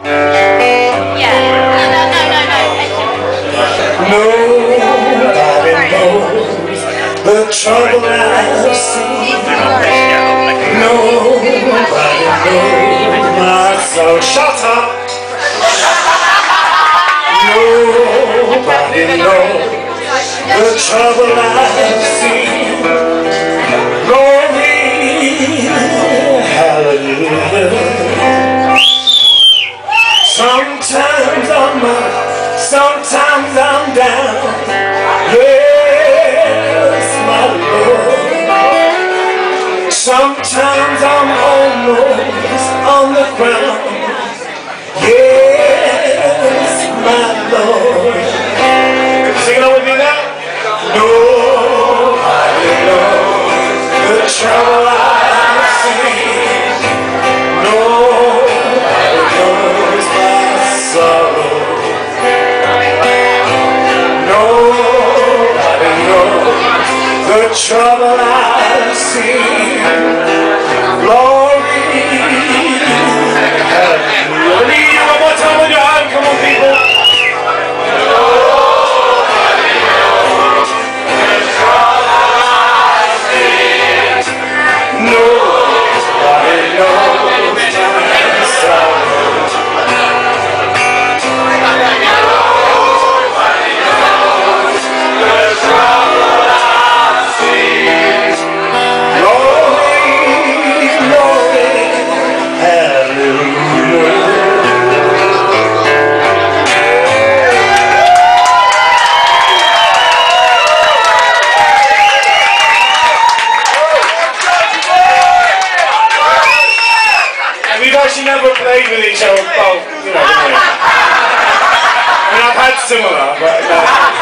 Nobody knows the trouble I've seen. Nobody knows my soul. Shut up! Nobody knows the trouble I've seen. Glory, hallelujah. Sometimes I'm up, sometimes I'm down. Yes, my Lord. Sometimes I'm almost on the ground. Yes, my Lord. Sing it with me now. Nobody knows the trouble I've seen. Nobody knows my sorrow. Nobody knows the trouble I've seen. Glory. Hallelujah. Let me hear you one more time with your hand. Come on, people. Nobody knows the trouble I've seen. Nobody knows my sorrow. Nobody knows the trouble I've seen. Glory, glory, hallelujah. We've actually never played with each other, both, you know, I mean, I've had similar, but no.